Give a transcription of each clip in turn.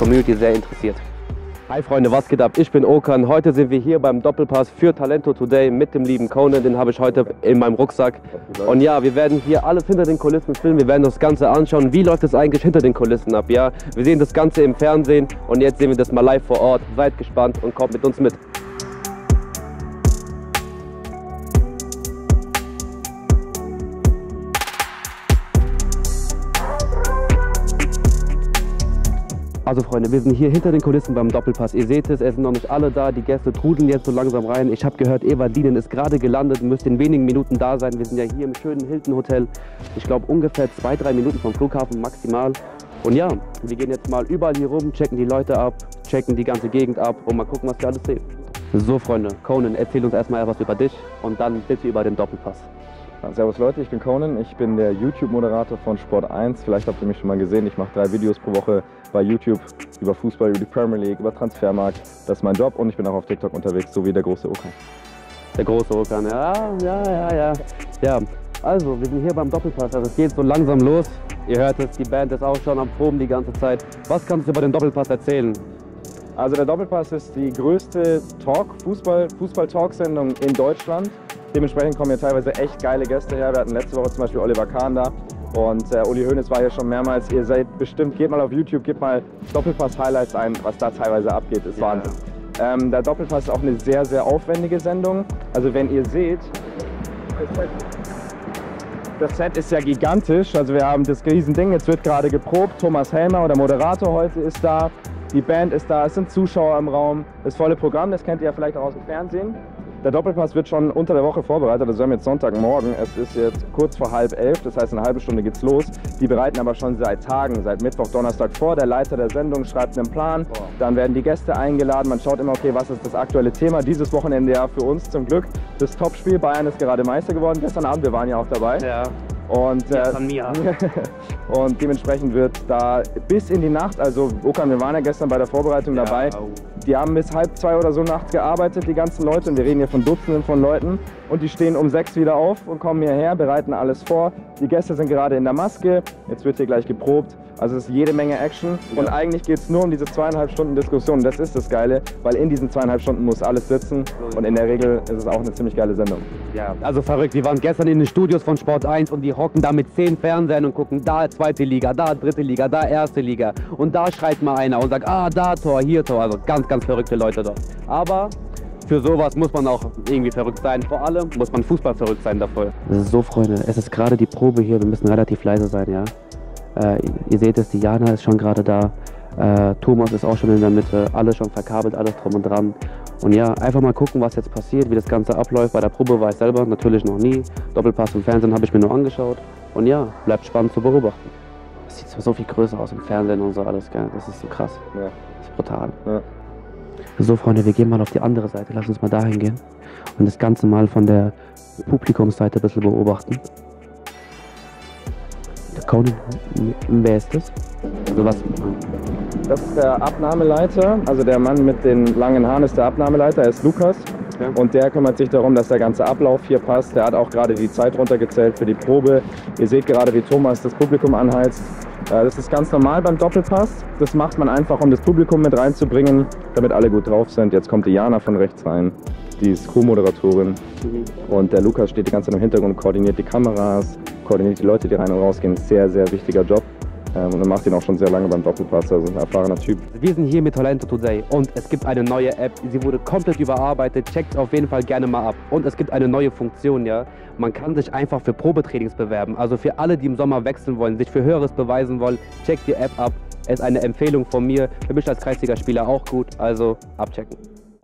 Community sehr interessiert. Hi Freunde, was geht ab? Ich bin Okan. Heute sind wir hier beim Doppelpass für Talento Today mit dem lieben Conan. Den habe ich heute in meinem Rucksack. Und ja, wir werden hier alles hinter den Kulissen filmen. Wir werden das Ganze anschauen. Wie läuft es eigentlich hinter den Kulissen ab? Ja, wir sehen das Ganze im Fernsehen und jetzt sehen wir das mal live vor Ort. Seid gespannt und kommt mit uns mit. Also Freunde, wir sind hier hinter den Kulissen beim Doppelpass. Ihr seht es sind noch nicht alle da. Die Gäste trudeln jetzt so langsam rein. Ich habe gehört, Everdinen ist gerade gelandet, müsste in wenigen Minuten da sein. Wir sind ja hier im schönen Hilton Hotel. Ich glaube ungefähr 2-3 Minuten vom Flughafen maximal. Und ja, wir gehen jetzt mal überall hier rum, checken die Leute ab, checken die ganze Gegend ab und mal gucken, was wir alles sehen. So Freunde, Conan, erzähl uns erstmal etwas über dich und dann bitte über den Doppelpass. Servus Leute, ich bin Conan, ich bin der YouTube-Moderator von Sport 1. Vielleicht habt ihr mich schon mal gesehen, ich mache 3 Videos pro Woche bei YouTube über Fußball, über die Premier League, über Transfermarkt. Das ist mein Job und ich bin auch auf TikTok unterwegs, so wie der große Okan. Der große Okan, ja. Ja, also wir sind hier beim Doppelpass, also es geht so langsam los. Ihr hört es, die Band ist auch schon am Proben die ganze Zeit. Was kannst du über den Doppelpass erzählen? Also der Doppelpass ist die größte Fußball-Talk-Sendung in Deutschland. Dementsprechend kommen hier teilweise echt geile Gäste her. Wir hatten letzte Woche zum Beispiel Oliver Kahn da und Uli Hoeneß war hier schon mehrmals. Ihr seid bestimmt, geht mal auf YouTube, gebt mal Doppelpass-Highlights ein, was da teilweise abgeht, ist Wahnsinn. Der Doppelpass ist auch eine sehr, sehr aufwendige Sendung. Also wenn ihr seht, das Set ist ja gigantisch. Also wir haben das Riesending, jetzt wird gerade geprobt. Thomas Helmer, der Moderator heute, ist da. Die Band ist da, es sind Zuschauer im Raum. Das volle Programm, das kennt ihr ja vielleicht auch aus dem Fernsehen. Der Doppelpass wird schon unter der Woche vorbereitet, also wir haben jetzt Sonntagmorgen, es ist jetzt kurz vor 10:30, das heißt in einer halben Stunde geht's los. Die bereiten aber schon seit Tagen, seit Mittwoch, Donnerstag vor. Der Leiter der Sendung schreibt einen Plan, dann werden die Gäste eingeladen, man schaut immer, okay, was ist das aktuelle Thema. Dieses Wochenende ja für uns zum Glück das Topspiel, Bayern ist gerade Meister geworden, gestern Abend, wir waren ja auch dabei. Ja. Und, und dementsprechend wird da bis in die Nacht, also Okan, wir waren ja gestern bei der Vorbereitung dabei, die haben bis 1:30 oder so nachts gearbeitet, die ganzen Leute, und wir reden hier von Dutzenden von Leuten, und die stehen um 6 wieder auf und kommen hierher, bereiten alles vor. Die Gäste sind gerade in der Maske, jetzt wird hier gleich geprobt, also es ist jede Menge Action und eigentlich geht es nur um diese 2,5 Stunden Diskussion. Das ist das Geile, weil in diesen 2,5 Stunden muss alles sitzen und in der Regel ist es auch eine ziemlich geile Sendung. Ja, also verrückt, wir waren gestern in den Studios von Sport 1 und die hocken da mit 10 Fernsehern und gucken da 2. Liga, da 3. Liga, da 1. Liga und da schreit mal einer und sagt, ah, da Tor, hier Tor, also ganz, ganz verrückte Leute dort. Aber für sowas muss man auch irgendwie verrückt sein, vor allem muss man Fußball verrückt sein dafür. So Freunde, es ist gerade die Probe hier, wir müssen relativ leise sein, ja. Ihr seht es, Diana ist schon gerade da, Thomas ist auch schon in der Mitte, alles schon verkabelt, alles drum und dran. Und ja, einfach mal gucken, was jetzt passiert, wie das Ganze abläuft. Bei der Probe war ich selber natürlich noch nie. Doppelpass im Fernsehen habe ich mir nur angeschaut. Und ja, bleibt spannend zu beobachten. Das sieht zwar so viel größer aus im Fernsehen und so alles, gell? Das ist so krass. Ja. Das ist brutal. Ja. So Freunde, wir gehen mal auf die andere Seite. Lass uns mal dahin gehen und das Ganze mal von der Publikumsseite ein bisschen beobachten. Der Conan, wer ist das? Also was? Das ist der Abnahmeleiter, also der Mann mit den langen Haaren ist der Abnahmeleiter, er ist Lukas. Okay. Und der kümmert sich darum, dass der ganze Ablauf hier passt. Der hat auch gerade die Zeit runtergezählt für die Probe. Ihr seht gerade, wie Thomas das Publikum anheizt. Das ist ganz normal beim Doppelpass. Das macht man einfach, um das Publikum mit reinzubringen, damit alle gut drauf sind. Jetzt kommt Diana von rechts rein, die ist Co-Moderatorin. Und der Lukas steht die ganze Zeit im Hintergrund, koordiniert die Kameras, koordiniert die Leute, die rein und rausgehen. Sehr, sehr wichtiger Job. Und er macht ihn auch schon sehr lange beim Doppelpass, also ein erfahrener Typ. Wir sind hier mit Talento Today und es gibt eine neue App, sie wurde komplett überarbeitet, checkt auf jeden Fall gerne mal ab. Und es gibt eine neue Funktion, ja. Man kann sich einfach für Probetrainings bewerben, also für alle, die im Sommer wechseln wollen, sich für Höheres beweisen wollen, checkt die App ab. Es ist eine Empfehlung von mir, für mich als Kreisligaspieler auch gut, also abchecken.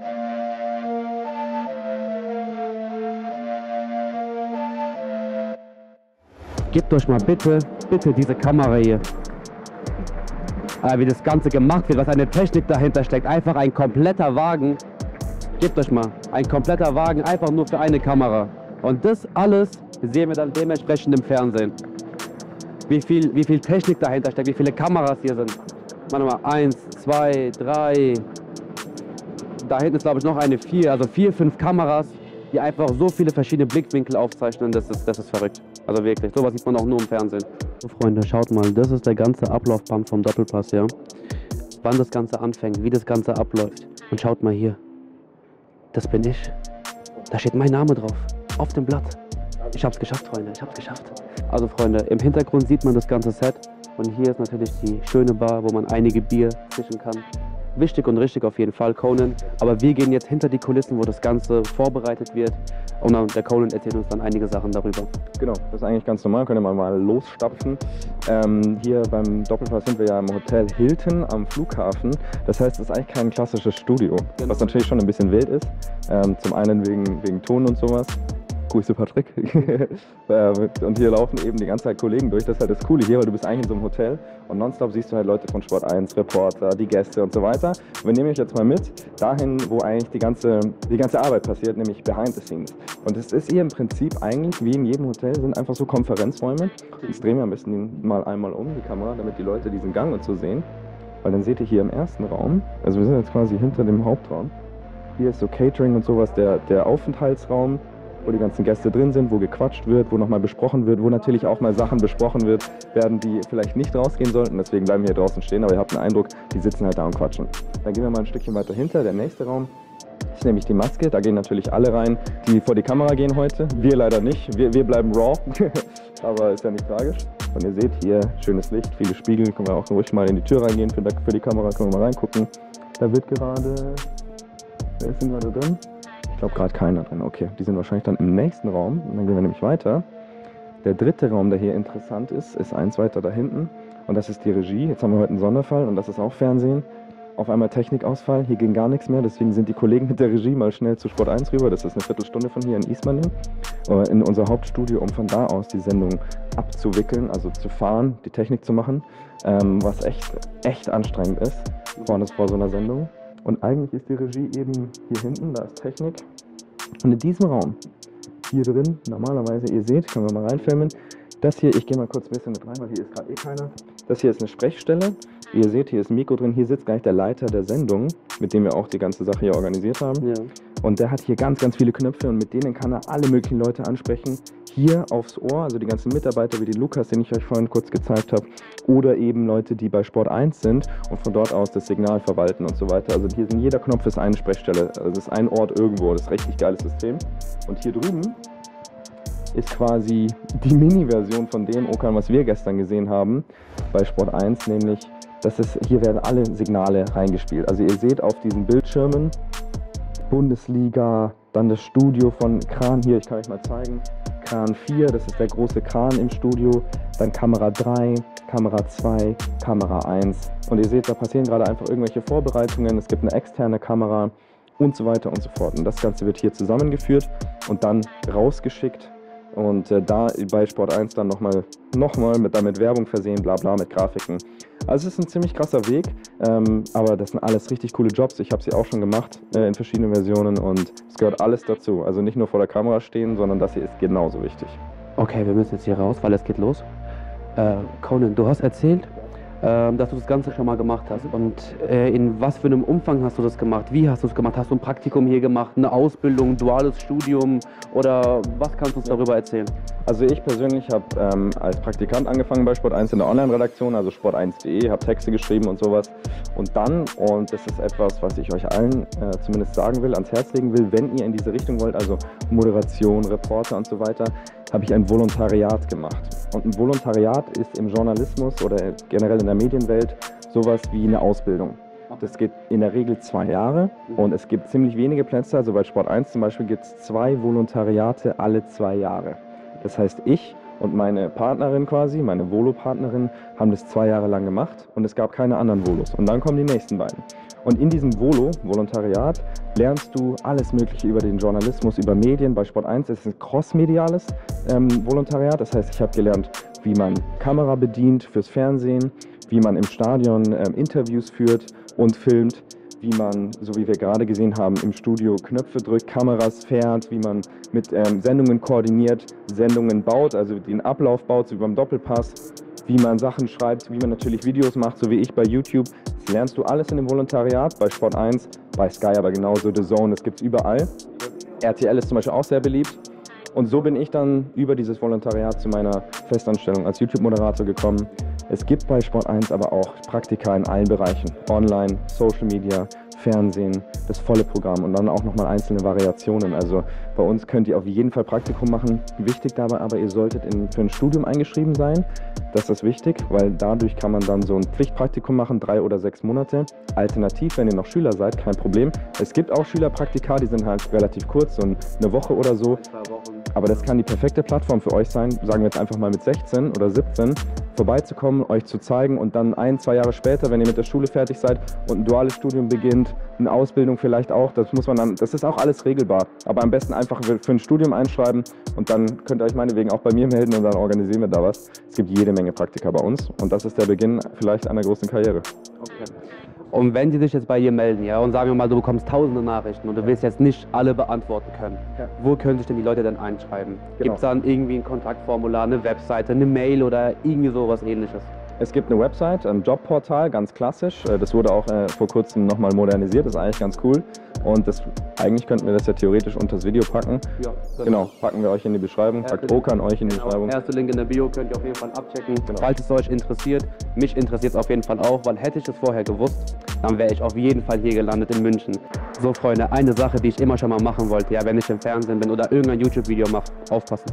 Gebt euch mal bitte diese Kamera hier. Wie das Ganze gemacht wird, was eine Technik dahinter steckt. Einfach ein kompletter Wagen. Gebt euch mal, ein kompletter Wagen, einfach nur für eine Kamera. Und das alles sehen wir dann dementsprechend im Fernsehen. Wie viel Technik dahinter steckt, wie viele Kameras hier sind. Warte mal, 1, 2, 3. Da hinten ist glaube ich noch eine 4, also 4, 5 Kameras, die einfach so viele verschiedene Blickwinkel aufzeichnen, das ist verrückt. Also wirklich, sowas sieht man auch nur im Fernsehen. So Freunde, schaut mal, das ist der ganze Ablaufplan vom Doppelpass, ja. wann das Ganze anfängt, wie das Ganze abläuft. Und schaut mal hier, das bin ich. Da steht mein Name drauf, auf dem Blatt. Ich hab's geschafft, Freunde, ich hab's geschafft. Also Freunde, im Hintergrund sieht man das ganze Set. Und hier ist natürlich die schöne Bar, wo man einige Bier zischen kann. Wichtig und richtig auf jeden Fall, Conan. Aber wir gehen jetzt hinter die Kulissen, wo das Ganze vorbereitet wird. Und dann, der Conan erzählt uns dann einige Sachen darüber. Genau, das ist eigentlich ganz normal, können wir mal losstapfen. Hier beim Doppelpass sind wir ja im Hotel Hilton am Flughafen. Das heißt, es ist eigentlich kein klassisches Studio, Genau. Was natürlich schon ein bisschen wild ist. Zum einen wegen Ton und sowas. Grüße Patrick. Und hier laufen eben die ganze Zeit Kollegen durch. Das ist halt das Coole hier, weil du bist eigentlich in so einem Hotel und nonstop siehst du halt Leute von Sport 1, Reporter, die Gäste und so weiter. Und wir nehmen euch jetzt mal mit dahin, wo eigentlich die ganze Arbeit passiert, nämlich behind the scenes. Und es ist hier im Prinzip eigentlich, wie in jedem Hotel, sind einfach so Konferenzräume. Jetzt drehen wir am besten mal einmal um, die Kamera, damit die Leute diesen Gang und so sehen. Weil dann seht ihr hier im ersten Raum, also wir sind jetzt quasi hinter dem Hauptraum. Hier ist so Catering und sowas, der Aufenthaltsraum, wo die ganzen Gäste drin sind, wo gequatscht wird, wo nochmal besprochen wird, wo natürlich auch mal Sachen besprochen werden, die vielleicht nicht rausgehen sollten. Deswegen bleiben wir hier draußen stehen, aber ihr habt den Eindruck, die sitzen halt da und quatschen. Dann gehen wir mal ein Stückchen weiter hinter. Der nächste Raum ist nämlich die Maske. Da gehen natürlich alle rein, die vor die Kamera gehen heute. Wir leider nicht. Wir bleiben raw, aber ist ja nicht tragisch. Und ihr seht hier schönes Licht, viele Spiegel. Können wir auch ruhig mal in die Tür reingehen für die Kamera. Können wir mal reingucken. Da wird gerade... Wer ist denn gerade drin? Ich glaube gerade keiner drin. Okay, die sind wahrscheinlich dann im nächsten Raum. Und dann gehen wir nämlich weiter. Der dritte Raum, der hier interessant ist eins weiter da hinten. Und das ist die Regie. Jetzt haben wir heute einen Sonderfall und das ist auch Fernsehen. Auf einmal Technikausfall. Hier ging gar nichts mehr. Deswegen sind die Kollegen mit der Regie mal schnell zu Sport 1 rüber. Das ist eine Viertelstunde von hier in Ismaning. In unser Hauptstudio, um von da aus die Sendung abzuwickeln, also zu fahren, die Technik zu machen. Was echt anstrengend ist vor so einer Sendung. Und eigentlich ist die Regie eben hier hinten, da ist Technik. Und in diesem Raum, hier drin, normalerweise, ihr seht, können wir mal reinfilmen, das hier, ich gehe mal kurz ein bisschen mit rein, weil hier ist gerade keiner. Das hier ist eine Sprechstelle. Wie ihr seht, hier ist ein Mikro drin, hier sitzt gleich der Leiter der Sendung, mit dem wir auch die ganze Sache hier organisiert haben. Ja. Und der hat hier ganz viele Knöpfe und mit denen kann er alle möglichen Leute ansprechen. Hier aufs Ohr, also die ganzen Mitarbeiter wie den Lukas, den ich euch vorhin kurz gezeigt habe, oder eben Leute, die bei Sport 1 sind und von dort aus das Signal verwalten und so weiter. Also hier sind jeder Knopf ist eine Sprechstelle, also das ist ein Ort irgendwo, das ist ein richtig geiles System. Und hier drüben ist quasi die Mini-Version von dem Okan, was wir gestern gesehen haben bei Sport 1, nämlich hier werden alle Signale reingespielt. Also ihr seht auf diesen Bildschirmen Bundesliga, dann das Studio von Kran hier, ich kann euch mal zeigen, Kran 4, das ist der große Kran im Studio, dann Kamera 3, Kamera 2, Kamera 1 und ihr seht, da passieren gerade einfach irgendwelche Vorbereitungen, es gibt eine externe Kamera und so weiter und so fort und das Ganze wird hier zusammengeführt und dann rausgeschickt und da bei Sport 1 dann nochmal mit Werbung versehen, bla bla, mit Grafiken. Also es ist ein ziemlich krasser Weg, aber das sind alles richtig coole Jobs. Ich habe sie auch schon gemacht in verschiedenen Versionen und es gehört alles dazu. Also nicht nur vor der Kamera stehen, sondern das hier ist genauso wichtig. Okay, wir müssen jetzt hier raus, weil es geht los. Conan, du hast erzählt, dass du das Ganze schon mal gemacht hast. Und in was für einem Umfang hast du das gemacht? Wie hast du es gemacht? Hast du ein Praktikum hier gemacht, eine Ausbildung, ein duales Studium oder was kannst du uns darüber erzählen? Also ich persönlich habe als Praktikant angefangen bei Sport 1 in der Online-Redaktion, also sport1.de, habe Texte geschrieben und sowas. Und dann, und das ist etwas, was ich euch allen zumindest sagen will, ans Herz legen will, wenn ihr in diese Richtung wollt, also Moderation, Reporter und so weiter, habe ich ein Volontariat gemacht. Und ein Volontariat ist im Journalismus oder generell in der Medienwelt sowas wie eine Ausbildung. Das geht in der Regel 2 Jahre und es gibt ziemlich wenige Plätze. Also bei Sport 1 zum Beispiel gibt es 2 Volontariate alle 2 Jahre. Das heißt, ich und meine Partnerin quasi, meine Volo-Partnerin, haben das 2 Jahre lang gemacht und es gab keine anderen Volos. Und dann kommen die nächsten beiden. Und in diesem Volontariat lernst du alles Mögliche über den Journalismus, über Medien. Bei Sport 1 ist es ein crossmediales Volontariat. Das heißt, ich habe gelernt, wie man Kamera bedient fürs Fernsehen, wie man im Stadion Interviews führt und filmt, wie man, so wie wir gerade gesehen haben, im Studio Knöpfe drückt, Kameras fährt, wie man mit Sendungen koordiniert, Sendungen baut, also den Ablauf baut, so wie beim Doppelpass, wie man Sachen schreibt, wie man natürlich Videos macht, so wie ich bei YouTube. Das lernst du alles in dem Volontariat, bei Sport 1, bei Sky aber genauso, The Zone, das gibt es überall. RTL ist zum Beispiel auch sehr beliebt. Und so bin ich dann über dieses Volontariat zu meiner Festanstellung als YouTube-Moderator gekommen. Es gibt bei Sport 1 aber auch Praktika in allen Bereichen. Online, Social Media, Fernsehen, das volle Programm und dann auch nochmal einzelne Variationen. Also bei uns könnt ihr auf jeden Fall Praktikum machen. Wichtig dabei aber, ihr solltet für ein Studium eingeschrieben sein. Das ist wichtig, weil dadurch kann man dann so ein Pflichtpraktikum machen, 3 oder 6 Monate. Alternativ, wenn ihr noch Schüler seid, kein Problem. Es gibt auch Schülerpraktika, die sind halt relativ kurz, so eine Woche oder so. Aber das kann die perfekte Plattform für euch sein, sagen wir jetzt einfach mal mit 16 oder 17, vorbeizukommen, euch zu zeigen und dann 1, 2 Jahre später, wenn ihr mit der Schule fertig seid und ein duales Studium beginnt, eine Ausbildung vielleicht auch, das ist auch alles regelbar. Aber am besten einfach für ein Studium einschreiben und dann könnt ihr euch meinetwegen auch bei mir melden und dann organisieren wir da was. Es gibt jede Menge Praktika bei uns und das ist der Beginn vielleicht einer großen Karriere. Okay. Und wenn die sich jetzt bei dir melden, ja, und sagen wir mal, du bekommst tausende Nachrichten und du willst jetzt nicht alle beantworten können, wo können sich denn die Leute denn einschreiben? Genau. Gibt es dann irgendwie ein Kontaktformular, eine Webseite, eine Mail oder irgendwie sowas Ähnliches? Es gibt eine Website, ein Jobportal, ganz klassisch. Das wurde auch vor kurzem nochmal modernisiert, das ist eigentlich ganz cool. Und eigentlich könnten wir das ja theoretisch unter das Video packen. Ja, genau, packen wir euch in die Beschreibung, packt Okan euch in die Beschreibung. Erste Link in der Bio könnt ihr auf jeden Fall abchecken, falls es euch interessiert. Mich interessiert es auf jeden Fall auch, weil hätte ich es vorher gewusst, dann wäre ich auf jeden Fall hier gelandet in München. So Freunde, eine Sache, die ich immer schon mal machen wollte, ja, wenn ich im Fernsehen bin oder irgendein YouTube-Video mache, aufpassen.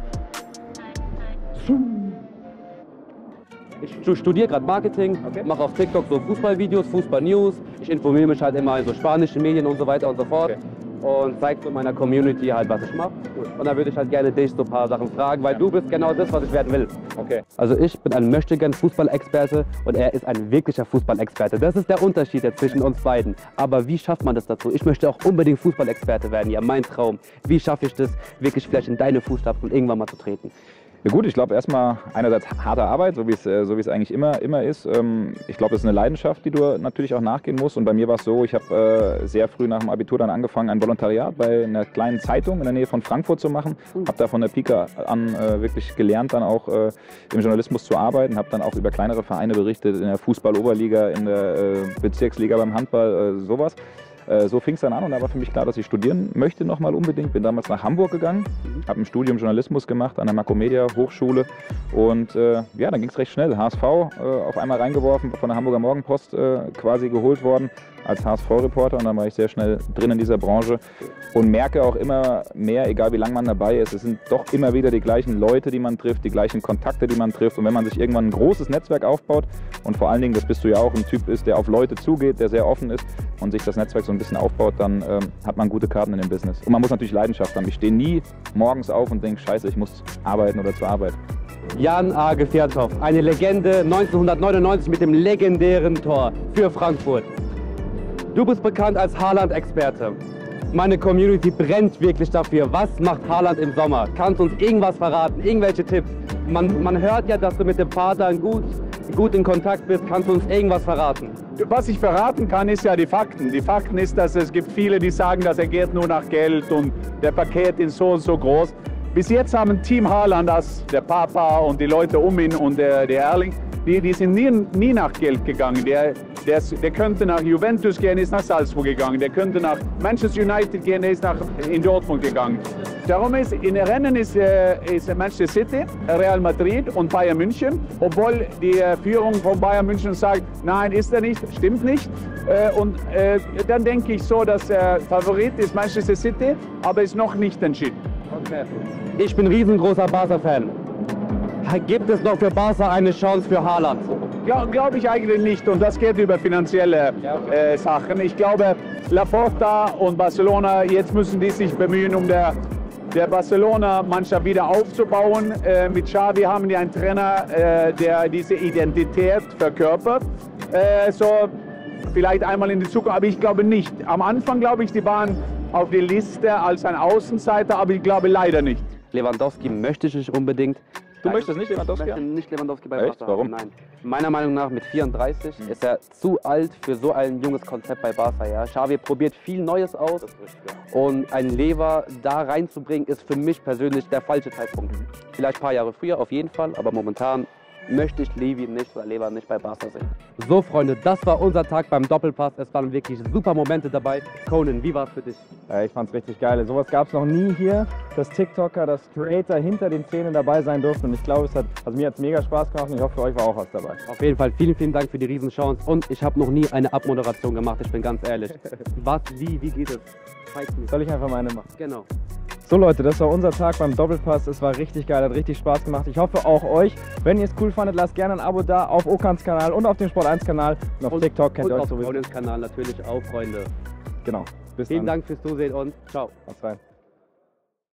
Ich studiere gerade Marketing, mache auf TikTok so Fußballvideos, Fußball-News. Ich informiere mich halt immer in so spanischen Medien und so weiter und so fort. Und zeige so meiner Community halt, was ich mache. Und dann würde ich halt gerne dich so ein paar Sachen fragen, weil du bist genau das, was ich werden will. Okay. Also ich bin ein möchtegern Fußballexperte und er ist ein wirklicher Fußballexperte. Das ist der Unterschied jetzt zwischen uns beiden. Aber wie schafft man das dazu? Ich möchte auch unbedingt Fußballexperte werden, ja, mein Traum. Wie schaffe ich das, wirklich vielleicht in deine Fußstapfen irgendwann mal zu treten? Ja gut, ich glaube erstmal einerseits harte Arbeit, so wie es eigentlich immer ist. Ich glaube, es ist eine Leidenschaft, die du natürlich auch nachgehen musst. Und bei mir war es so, ich habe sehr früh nach dem Abitur dann angefangen, ein Volontariat bei einer kleinen Zeitung in der Nähe von Frankfurt zu machen. Habe da von der Pike an wirklich gelernt, dann auch im Journalismus zu arbeiten. Habe dann auch über kleinere Vereine berichtet, in der Fußball-Oberliga, in der Bezirksliga beim Handball, sowas. So fing es dann an und da war für mich klar, dass ich studieren möchte nochmal unbedingt. Bin damals nach Hamburg gegangen, habe ein Studium Journalismus gemacht an der Makromedia Hochschule und ja, dann ging es recht schnell. HSV auf einmal reingeworfen, von der Hamburger Morgenpost quasi geholt worden als HSV-Reporter und dann war ich sehr schnell drin in dieser Branche und merke auch immer mehr, egal wie lange man dabei ist, es sind doch immer wieder die gleichen Leute, die man trifft, die gleichen Kontakte, die man trifft und wenn man sich irgendwann ein großes Netzwerk aufbaut und vor allen Dingen, das bist du ja auch, ein Typ ist, der auf Leute zugeht, der sehr offen ist und sich das Netzwerk so ein bisschen aufbaut, dann hat man gute Karten in dem Business. Und man muss natürlich Leidenschaft haben. Ich stehe nie morgens auf und denke, scheiße, ich muss arbeiten oder zur Arbeit. Jan Age Fjatow, eine Legende 1999 mit dem legendären Tor für Frankfurt. Du bist bekannt als Haaland-Experte. Meine Community brennt wirklich dafür. Was macht Haaland im Sommer? Kannst du uns irgendwas verraten? Irgendwelche Tipps? Man hört ja, dass du mit dem Vater gut in Kontakt bist. Kannst du uns irgendwas verraten? Was ich verraten kann, ist ja die Fakten. Die Fakten ist, dass es gibt viele, die sagen, dass er geht nur nach Geld und der Paket ist so und so groß. Bis jetzt haben Team Haaland, der Papa und die Leute um ihn und der Erling, die sind nie nach Geld gegangen. Der könnte nach Juventus gehen, ist nach Salzburg gegangen. Der könnte nach Manchester United gehen, der ist in Dortmund gegangen. Darum ist in Rennen ist Manchester City, Real Madrid und Bayern München. Obwohl die Führung von Bayern München sagt, nein, ist er nicht, stimmt nicht. Dann denke ich so, dass Favorit ist Manchester City, aber ist noch nicht entschieden. Okay. Ich bin riesengroßer Barca-Fan. Gibt es noch für Barca eine Chance für Haaland? Glaube ich eigentlich nicht und das geht über finanzielle Sachen. Ich glaube, Laporta und Barcelona, jetzt müssen die sich bemühen, um der Barcelona-Mannschaft wieder aufzubauen. Mit Xavi haben die einen Trainer, der diese Identität verkörpert. So vielleicht einmal in die Zukunft, aber ich glaube nicht. Am Anfang glaube ich, die waren auf die Liste als ein Außenseiter, aber ich glaube leider nicht. Lewandowski möchte ich nicht unbedingt. Du möchtest nicht Lewandowski? Ich möchte nicht Lewandowski bei Barca. Warum? Nein. Meiner Meinung nach mit 34 ist er zu alt für so ein junges Konzept bei Barca. Ja? Xavi probiert viel Neues aus und ein Lever da reinzubringen ist für mich persönlich der falsche Zeitpunkt. Vielleicht ein paar Jahre früher auf jeden Fall, aber momentan möchte ich Levi nicht oder Lever nicht bei Barca sehen. So Freunde, das war unser Tag beim Doppelpass. Es waren wirklich super Momente dabei. Conan, wie war es für dich? Ich fand's richtig geil. Sowas gab es noch nie hier, dass TikToker, dass Creator hinter den Szenen dabei sein durften. Und ich glaube, mir hat es mega Spaß gemacht und ich hoffe, für euch war auch was dabei. Auf jeden Fall vielen, vielen Dank für die Riesenchance. Und ich habe noch nie eine Abmoderation gemacht, ich bin ganz ehrlich. Wie geht es? Soll ich einfach meine machen? Genau. So Leute, das war unser Tag beim Doppelpass. Es war richtig geil, hat richtig Spaß gemacht. Ich hoffe auch euch. Wenn ihr es cool fandet, lasst gerne ein Abo da auf Okans Kanal und auf dem Sport 1 Kanal. Und auf TikTok kennt ihr euch sowieso. Und auf Conans Kanal natürlich auch, Freunde. Genau. Vielen Dank fürs Zusehen und ciao. Haut rein.